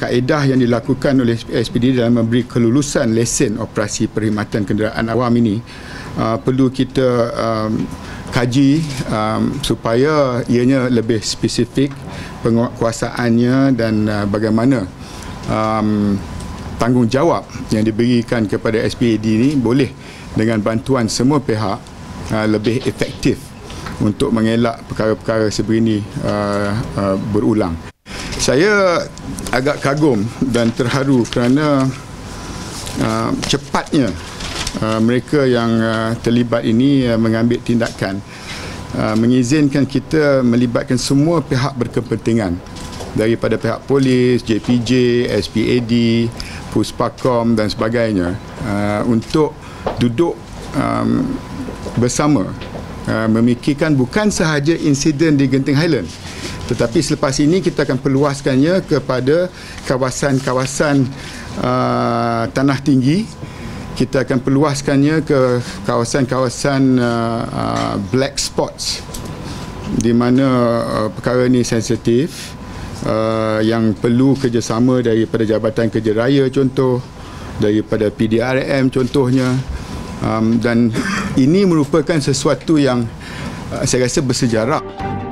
kaedah yang dilakukan oleh SPD dalam memberi kelulusan lesen operasi perkhidmatan kenderaan awam ini perlu kita kaji supaya ianya lebih spesifik penguasaannya dan bagaimana tanggungjawab yang diberikan kepada SPD ini boleh dengan bantuan semua pihak lebih efektif untuk mengelak perkara-perkara sebegini berulang. Saya agak kagum dan terharu kerana cepatnya mereka yang terlibat ini mengambil tindakan, mengizinkan kita melibatkan semua pihak berkepentingan daripada pihak polis, JPJ, SPAD, Puspakom dan sebagainya untuk duduk bersama memikirkan bukan sahaja insiden di Genting Highland, tetapi selepas ini kita akan perluaskannya kepada kawasan-kawasan tanah tinggi. Kita akan perluaskannya ke kawasan-kawasan black spots di mana perkara ini sensitif, yang perlu kerjasama daripada Jabatan Kerja Raya contoh, daripada PDRM contohnya, dan ini merupakan sesuatu yang saya rasa bersejarah.